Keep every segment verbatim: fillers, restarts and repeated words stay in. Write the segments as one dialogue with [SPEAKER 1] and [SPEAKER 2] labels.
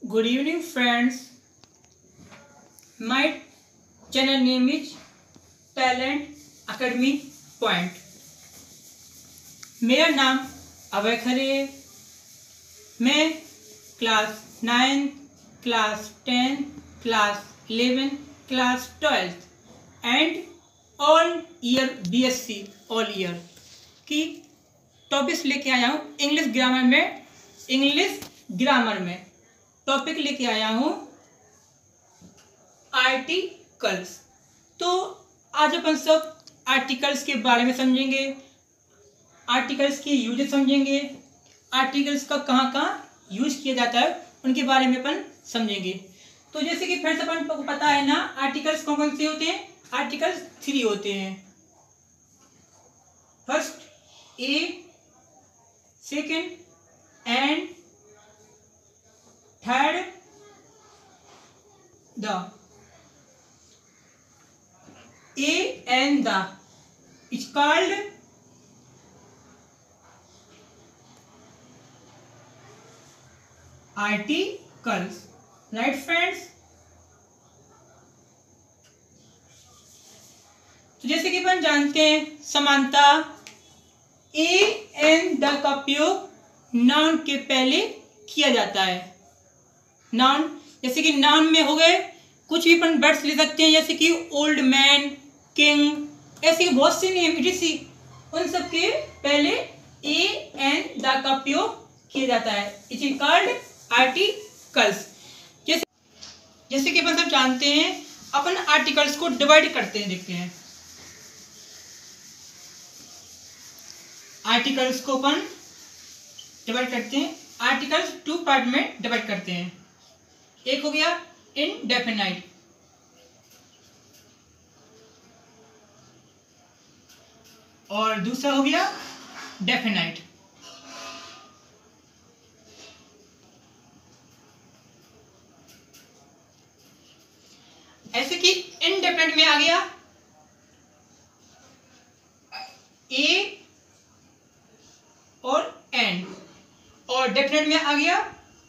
[SPEAKER 1] Good evening, friends. My channel name is Talent Academy Point. मेरा नाम अभय खरे है. मैं class ninth, class tenth, class eleven, class twelfth and all year B S C all year की topics लेके आया हूँ. English grammar में English grammar में टॉपिक लेके आया हूँ आर्टिकल्स. तो आज अपन सब आर्टिकल्स के बारे में समझेंगे, आर्टिकल्स की यूजेस समझेंगे, आर्टिकल्स का कहाँ कहाँ यूज किया जाता है उनके बारे में अपन समझेंगे. तो जैसे कि फ्रेंड्स अपन को पता है ना, आर्टिकल्स कौन कौन से होते हैं. आर्टिकल्स थ्री होते हैं. First a, second and third the. A and the is called articles. Right friends. तो जैसे कि अपन जानते हैं समानता, ए एंड द का उपयोग नाउन के पहले किया जाता है. नाउन जैसे कि नाउन में हो गए कुछ भी अपन वर्ड्स ले सकते हैं, जैसे कि ओल्ड मैन, किंग, ऐसे बहुत से नेम इटीसी. उन सब के पहले ए एंड द का उपयोग किया जाता है. It is called articles. जैसे जैसे कि अपन सब जानते हैं, अपन आर्टिकल्स को डिवाइड करते हैं. देखते हैं आर्टिकल्स को अपन डिवाइड करते हैं. आर्टिकल्स टू पार्ट में डिवाइड करते हैं. एक हो गया इनडेफिनाइट, और दूसरा हो गया डेफिनाइट. ऐसे कि इनडेफिनाइट में आ गया ए और एन, और डेफिनेट में आ गया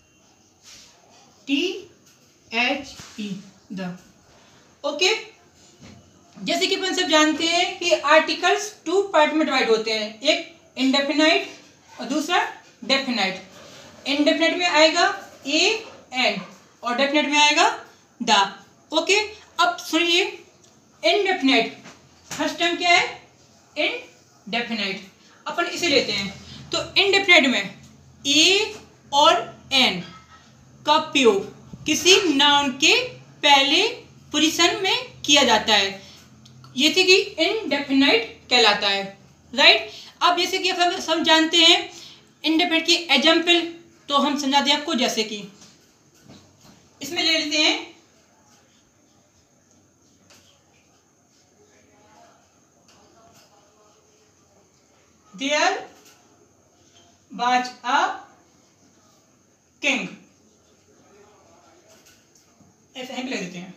[SPEAKER 1] T H E the. Okay. जैसे कि अपन सब जानते हैं कि आर्टिकल्स टू पार्ट में डिवाइड होते हैं. एक इनडेफिनाइट और दूसरा डेफिनाइट. इनडेफिनाइट में आएगा ए एन और डेफिनाइट में आएगा द. ओके. अब सुनिए इनडेफिनाइट. फर्स्ट टाइम क्या है? इनडेफिनाइट. अपन इसे लेते हैं. तो इनडेफिनाइट में ए और एन का उपयोग किसी नाउन के पहले पोजीशन में किया जाता है. ये थी कि इनडेफिनाइट कहलाता है. राइट. अब जैसे कि हम सब जानते हैं इनडेफिनाइट की एग्जाम्पल, तो हम समझाते हैं आपको. जैसे कि इसमें ले लेते हैं देयर was a king. ऐसे हम लिख देते हैं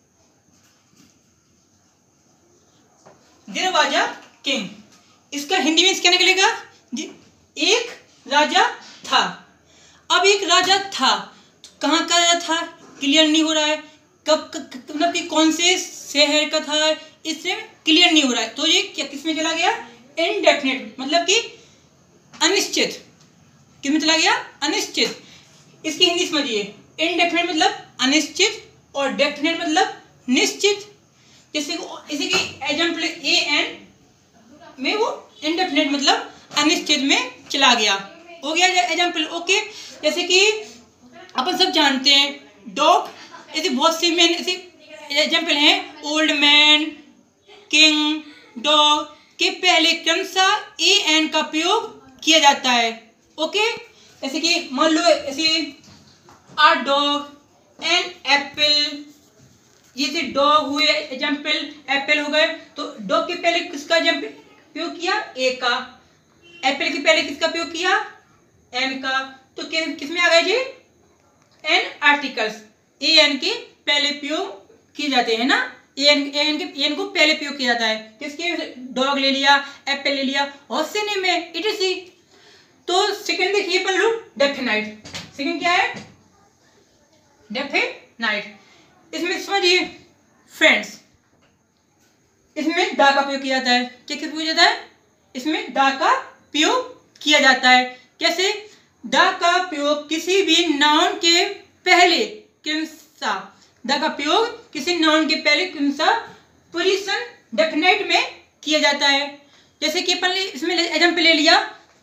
[SPEAKER 1] देयर was a king. इसका हिंदी में क्या निकलेगा? एक राजा था. अब एक राजा था, तो कहाँ का राजा था क्लियर नहीं हो रहा है. कब मतलब कि कौन से शहर का था, इससे क्लियर नहीं हो रहा है. तो ये क्या किस में चला गया? इनडेफिनेट, मतलब कि अनिश्चित. किसमें चला गया? अनिश्चित. इसकी हिंदी समझिए. इनडेफिनेट मतलब अनिश्चित और डेफिनेट मतलब निश्चित. जैसे इसी की एग्जाम्पल ए एन में वो इनडेफिनेट मतलब अनिश्चित में चला गया. हो गया एग्जाम्पल. ओके. जैसे कि अपन सब जानते हैं डॉग, ऐसे बहुत से मेन ऐसे एग्जाम्पल हैं. ओल्ड मैन, किंग, डॉग के पहले क्रमशः ए एन का उपयोग किया जाता है. ओके. जैसे कि मान लो ऐसे आ डॉग एंड एप्पल, ये से डॉग हुए एग्जाम्पल, एप्पल हो गए. तो डॉग के पहले किसका उपयोग किया? ए का. एप्पल के पहले किसका उपयोग किया? एन का. तो किस में आ गए जी? An articles. ए एन के पहले उपयोग किए जाते हैं ना. एन एन के एन को पहले उपयोग किया जाता है. किसके? डॉग ले लिया, एप्पल ले लिया, और से नेम है इट इज सी. तो सेकंड देखिए अपन लोग डेफिनाइट. सेकंड क्या है? डेफिनाइट। इसमें समझिए फ्रेंड्स, इसमें दा का प्रयोग किया जाता है। क्या क्या प्रयोग जाता है? इसमें दा का प्रयोग किया जाता है। कैसे? दा का प्रयोग किसी भी नाउन के पहले क्रमशः, दा का प्रयोग किसी नाउन के पहले क्रमशः पोजीशन डेफिनेट में किया जाता है। जैसे कि अपन ने इसमें एग्जाम्पल ले लिया,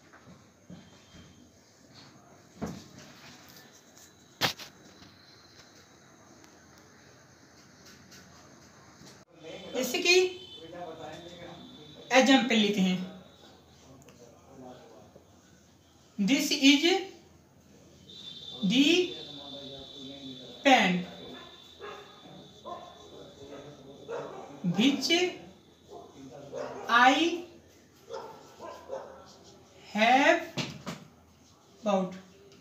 [SPEAKER 1] जैसे कि एग्जाम्पल लेते हैं, this is the pen which I have bought.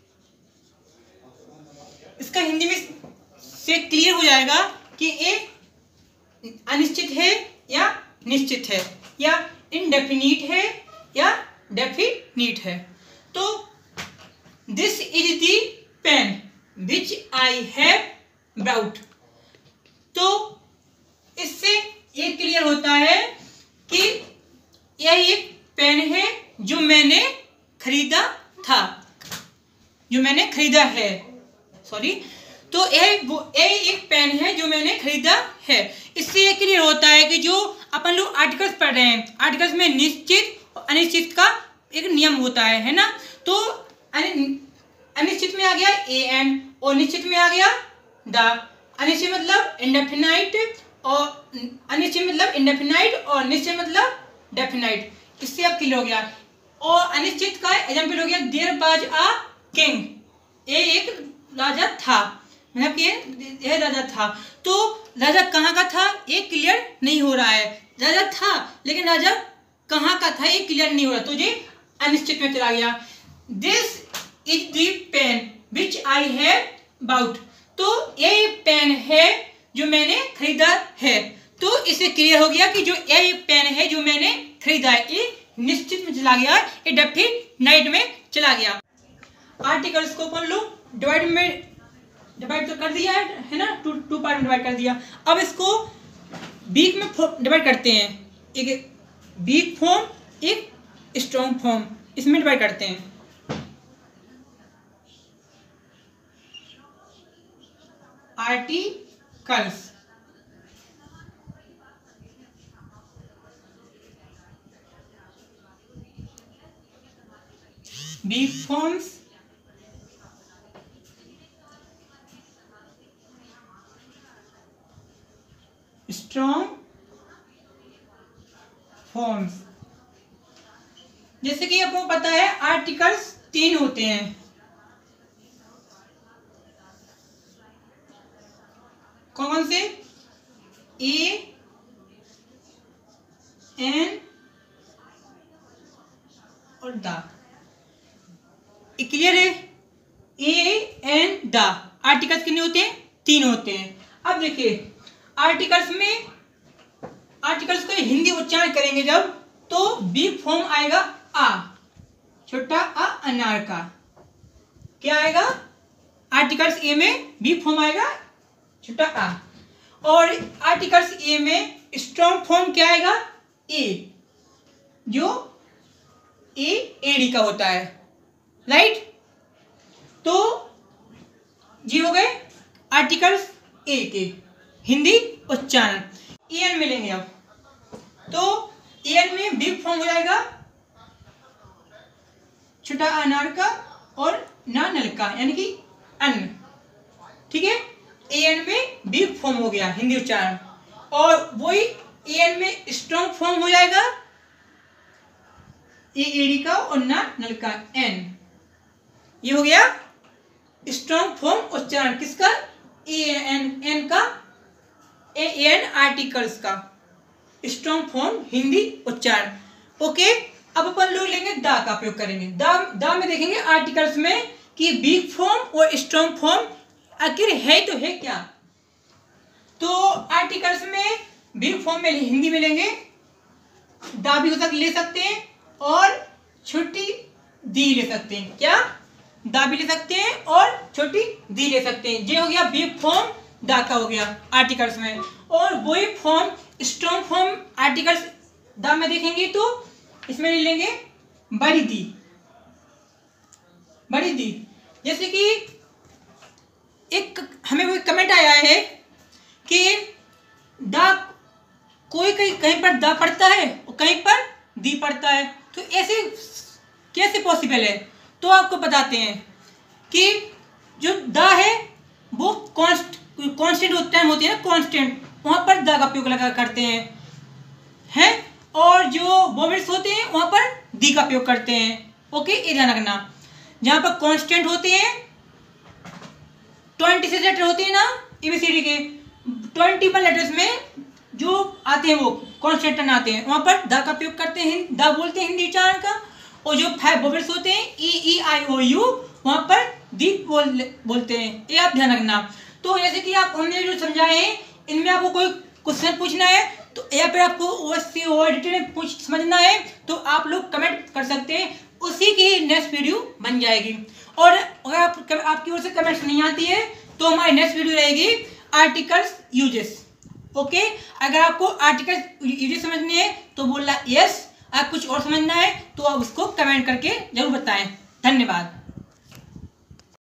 [SPEAKER 1] इसका हिंदी में से क्लियर हो जाएगा कि ये अनिश्चित है या निश्चित है, या इनडेफिनिट है या डेफिनिट है। तो this is the pen which I have brought. तो इससे ये क्लियर होता है कि यह एक पेन है जो मैंने खरीदा था, जो मैंने खरीदा है, सॉरी। तो यह वो यह एक पेन है जो मैंने खरीदा है। इससे ये क्लियर होता है कि जो अपन लोग आर्टिकल्स पढ़ रहे हैं, आर्टिकल्स में निश्चित और अनिश्चित का एक नियम होता है, है ना। तो अनिश्चित में आ गया ए एन और निश्चित में आ गया द। अनिश्चित मतलब इंडेफिनाइट और अनिश्चित मतलब इंडेफिनाइट और निश्चित मतलब डेफिनाइट। इससे अब क्लियर हो गया। और अनिश्चित का एग्जाम्पल हो गया, देयर वाज अ किंग, ये एक राजा था, मतलब कि यह राजा था। तो राजा कहाँ का था ये क्लियर नहीं हो रहा है। राजा था लेकिन राजा कहाँ का था ये क्लियर नहीं हो रहा, तो ये अनिश्चित में चला गया। This is the pen which I have bought. तो ये पेन है जो मैंने खरीदा है। तो इससे क्लियर हो गया कि जो ये पेन है जो मैंने खरीदा है ये निश्चित में चला गया, ये डेफिनाइट में चला गया। आर्टिकल्स को अपन लोग डिवाइड में डिवाइड तो कर दिया है, है ना, टू टू पार्ट में डिवाइड कर दिया। अब इसको वीक में डिवाइड करते हैं, एक वीक फॉर्म एक स्ट्रॉन्ग फॉर्म, इसमें डिवाइड करते हैं। Articles weak forms strong forms. जैसे कि आपको पता है आर्टिकल्स तीन होते हैं, कौन कौन से? ए एन और द। क्लियर है? ए एन द आर्टिकल्स कितने होते हैं? तीन होते हैं। अब देखिए आर्टिकल्स में, आर्टिकल्स को हिंदी उच्चारण करेंगे जब, तो वीक फॉर्म आएगा आ, छोटा आ अनार का। क्या आएगा? आर्टिकल्स ए में वीक फॉर्म आएगा छोटा आ। और आर्टिकल्स ए में स्ट्रॉन्ग फॉर्म क्या आएगा? ए, जो ए एडी का होता है, राइट। तो जी हो गए आर्टिकल्स ए के हिंदी उच्चारण। एन मिलेंगे अब, तो एन में बिग फॉर्म हो जाएगा छोटा अनार का और ना नल का, यानी कि अन, ठीक है। एन में बिग फॉर्म हो गया हिंदी उच्चारण, और वही एन में स्ट्रॉन्ग फॉर्म हो जाएगा ए एडी का और ना नल का एन। ये हो गया स्ट्रॉन्ग फॉर्म उच्चारण किसका? ए एन एन का, ए एन आर्टिकल्स का स्ट्रॉन्ग फॉर्म हिंदी उच्चारण। ओके, अब अपन लोग लेंगे दा का प्रयोग करेंगे। दा दा में देखेंगे आर्टिकल्स में कि वीक फॉर्म और स्ट्रॉन्ग फॉर्म आखिर है तो है क्या। तो आर्टिकल्स में वीक फॉर्म में हिंदी में लेंगे, दा भी हो सकते ले सकते हैं और छोटी दी ले सकते हैं। क्या? दा भी ले सकते हैं और छोटी दी ले सकते हैं। ये हो गया वीक फॉर्म दा का हो गया आर्टिकल्स में। और वही फॉर्म स्ट्रॉन्ग फॉर्म आर्टिकल्स दा में देखेंगे तो इसमें ले लेंगे बड़ी दी, बड़ी दी। जैसे कि एक हमें कोई कमेंट आया है कि दा कोई कहीं कहीं पर दा पड़ता है और कहीं पर दी पड़ता है, तो ऐसे कैसे पॉसिबल है? तो आपको बताते हैं कि जो दा है वो कॉन्स्ट कॉन्स्टेंट टाइम होती है ना, कॉन्स्टेंट, वहाँ पर दा का उपयोग लगा करते हैं हैं और जो वोवेल्स होते हैं वहाँ पर दी का उपयोग करते हैं। ओके, ये ध्यान रखना। जहाँ पर कॉन्स्टेंट होते हैं, ट्वेंटी से लेटर होते हैं ना एबीसीडी के, ट्वेंटी वन लेटर्स में जो आते हैं वो कॉन्स्टेंट आते हैं, वहाँ पर दा का उपयोग करते हैं, दा बोलते हैं हिंदी उच्चारण का। और जो फाइव वोवेल्स होते हैं ई ई आई ओ यू, वहाँ पर दी बोल बोलते हैं। ये आप ध्यान रखना। तो जैसे कि आप हमने जो समझाए हैं, इनमें आपको कोई क्वेश्चन पूछना है तो या फिर आपको ओएससी और डिटेल में पूछ समझना है तो आप लोग कमेंट कर सकते हैं, उसी की नेक्स्ट वीडियो बन जाएगी। और अगर आप आपकी ओर से कमेंट्स नहीं आती है तो हमारी नेक्स्ट वीडियो रहेगी आर्टिकल्स यूजेस। ओके, अगर आपको आर्टिकल्स यूजेस समझने हैं तो बोलना यस, आप कुछ और समझना है तो आप उसको कमेंट करके जरूर बताएं। धन्यवाद।